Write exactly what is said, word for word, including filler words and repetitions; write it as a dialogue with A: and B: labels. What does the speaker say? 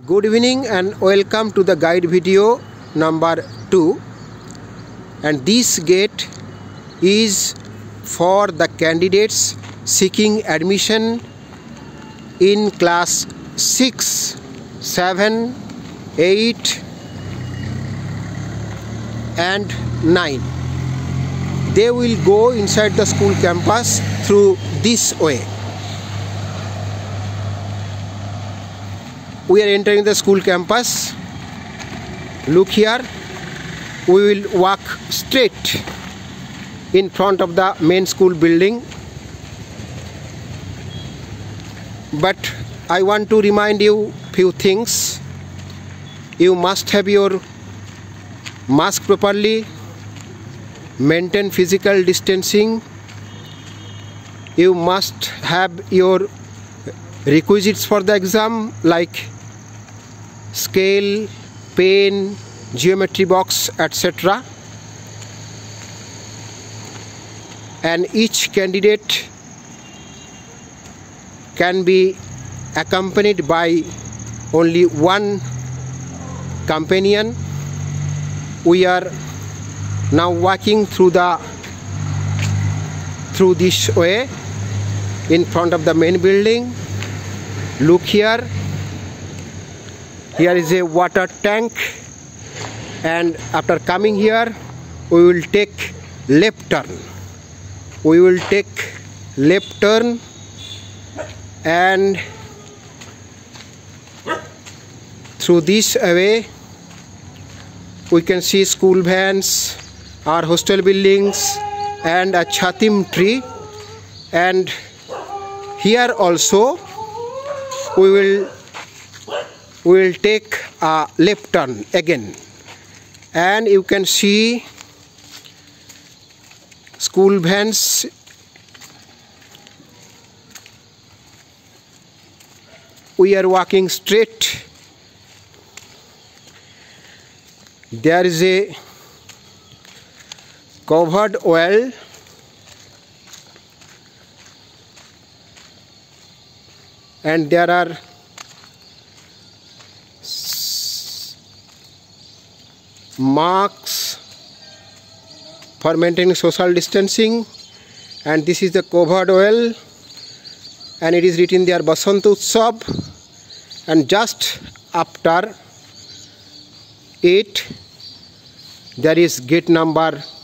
A: Good evening and welcome to the guide video number two, and this gate is for the candidates seeking admission in class six, seven, eight and nine. They will go inside the school campus through this way. We are entering the school campus. Look here. We will walk straight in front of the main school building. But I want to remind you few things. You must have your mask properly, maintain physical distancing. You must have your requisites for the exam like scale, pen, geometry box, et cetera. And each candidate can be accompanied by only one companion. We are now walking through the through this way in front of the main building. Look here. Here is a water tank, and after coming here we will take left turn. We will take left turn and through this way we can see school vans, our hostel buildings and a chatim tree. And here also we will we will take a left turn again, and you can see school vans. We are walking straight. There is a covered well, and there are marks for maintaining social distancing. And this is the covered well, and it is written there Basant Utsav. And just after it there is gate number